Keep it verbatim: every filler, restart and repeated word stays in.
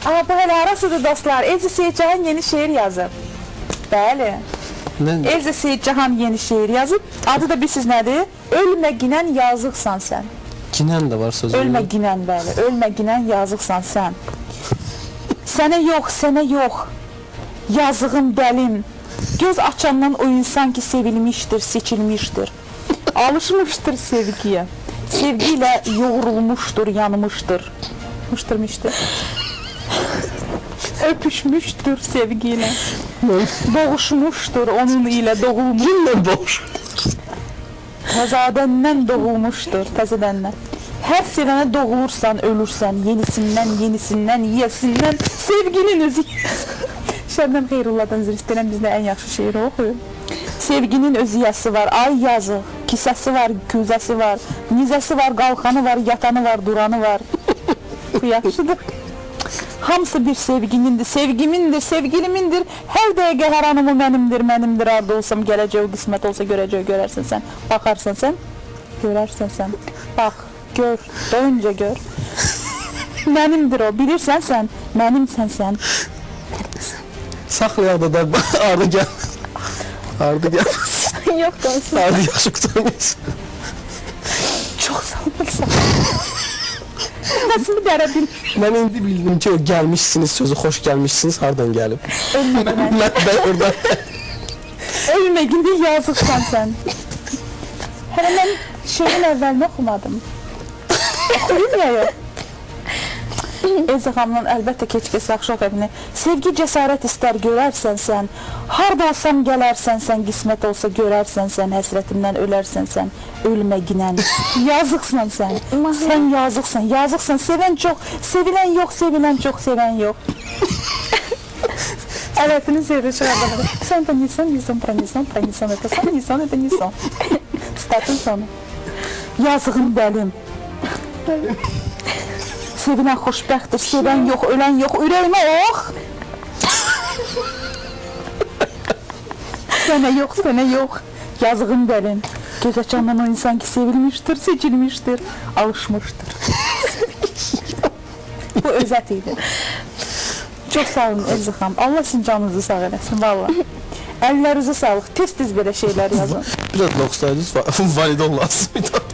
Aa, bu hələ arasıdır dostlar. Elza Seyidcahan yeni şeir yazıb. Bəli. Elza Seyidcahan yeni şeir yazıb. Adı da bilirsiniz nədir? Ölmə ginən yazıqsan sən. Ginən də var sözü. Ölmə ginən, bəli. Ölmə ginən yazıqsan sən. Sənə yox, sənə yox. Yazığım dəlim. Göz açandan o insan ki sevilmiştir, seçilmiştir. Alışmıştır sevgiyə. Sevgi ilə yoğrulmuşdur, yanmışdır. Mıştırmışdır. Öpüşmüşdür sevgi ilə. Doğuşmuşdur onun ilə doğulmuş. Kimlə boğuşmuşdur? Təzədəndən doğulmuşdur, təzədəndən. Hər sevənə doğulursan, ölürsən, yenisindən, yenisindən, yiyəsindən, sevginin özü. Şəbnəm Xeyrullahdan üzr istəyirəm, bizdə ən yaxşı şeiri oxuyur. Sevginin öz yiyəsi var, ay yazıq, kisəsi var, küzəsi var, nizəsi var, qalxanı var, yatanı var, duranı var. Bu yaxşıdır. Hamısı bir sevginindir, sevgimindir, sevgilimindir. Hər dəqiqə hər anımı mənimdir, mənimdir. Arda olsam, gələcək, qismət olsa görəcək, görərsən sən. Baxarsan sən, görərsən sən. Bax, gör, doyunca gör. Mənimdir o, bilirsən sən, mənimsən sən. Saxlayaq da da Arda gəl. Arda gəl. Yox, qalsın. Arda yaxşı qutarmayız. Çox sağ Nasıl dərə bil? Mən indi bildim ki, o gəlmişsiniz sözü, xoş gəlmişsiniz, hardan gəlib? Ölmə Mən də oradan. Ölmə gündə yazıqsan sən. Hələ mən şeirin əvvəlini oxumadım. Oxuyum ya yox. Elza xanımdan əlbəttə keçkəsi yaxşı oxuyum. Sevgi cəsarət istər görərsən sən. Harda olsam gələrsən sən, qismət olsa görərsən sən, həsrətimdən ölərsən sən. Ölmə ginən. Yazıqsan sən. Sən yazıqsan, yazıqsan. Sevən çox, sevilən yox, sevilən çox, sevən yox. Ələtini sevri çıxardım. Sən də nisan, nisan, pranisan, pranisan, это sən, nisan, это nisan. Statın sonu. Yazığım dəlim. Sevilən xoşbəxtdir, sevən yox, ölən yox, ürəyimə ox. Sənə yox, sənə yox, yazığım dəlim. Göz açandan o insan ki sevilmişdir, seçilmişdir, alışmışdır. Bu özət idi. Çox sağ olun Elza xanım, Allah sizin canınızı sağ eləsin, valla. Əllərinizi sağlıq, tez-tez belə şeylər yazın. Bir adla oxusaydınız, valide olmazsın.